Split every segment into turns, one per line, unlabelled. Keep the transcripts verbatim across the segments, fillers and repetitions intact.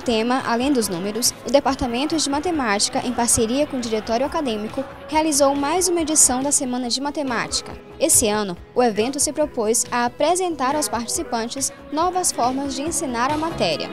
tema, além dos números, o Departamento de Matemática, em parceria com o Diretório Acadêmico, realizou mais uma edição da Semana de Matemática. Esse ano, o evento se propôs a apresentar aos participantes novas formas de ensinar a matéria.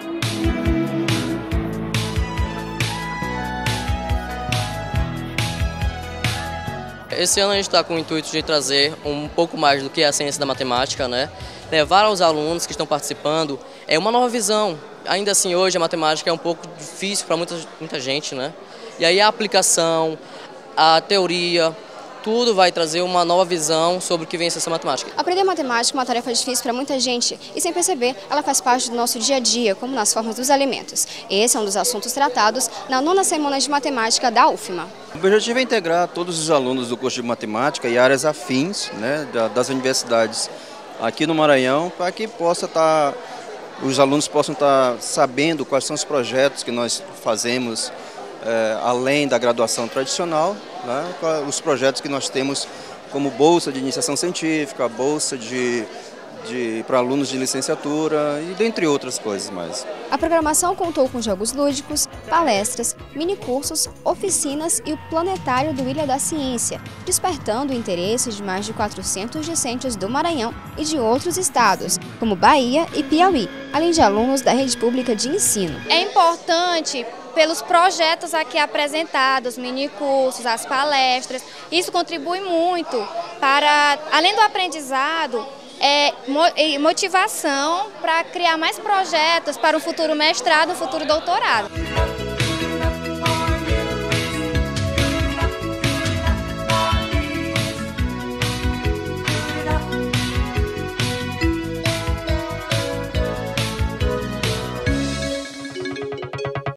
Esse ano a gente está com o intuito de trazer um pouco mais do que é a ciência da matemática, né? Levar aos alunos que estão participando é uma nova visão. Ainda assim, hoje a matemática é um pouco difícil para muita, muita gente, né? E aí a aplicação, a teoria, tudo vai trazer uma nova visão sobre o que vem a ciência matemática.
Aprender matemática é uma tarefa difícil para muita gente e, sem perceber, ela faz parte do nosso dia a dia, como nas formas dos alimentos. Esse é um dos assuntos tratados na nona Semana de Matemática da U F M A.
O objetivo é integrar todos os alunos do curso de matemática e áreas afins, né, das universidades aqui no Maranhão, para que possa estar, os alunos possam estar sabendo quais são os projetos que nós fazemos, é, além da graduação tradicional, né, os projetos que nós temos como bolsa de iniciação científica, bolsa de, de, para alunos de licenciatura e dentre outras coisas mais.
A programação contou com jogos lúdicos, palestras, minicursos, oficinas e o planetário do Ilha da Ciência, despertando o interesse de mais de quatrocentos discentes do Maranhão e de outros estados, como Bahia e Piauí, além de alunos da rede pública de ensino.
É importante pelos projetos aqui apresentados, minicursos, as palestras, isso contribui muito para, além do aprendizado, é, motivação para criar mais projetos para o futuro mestrado, o futuro doutorado.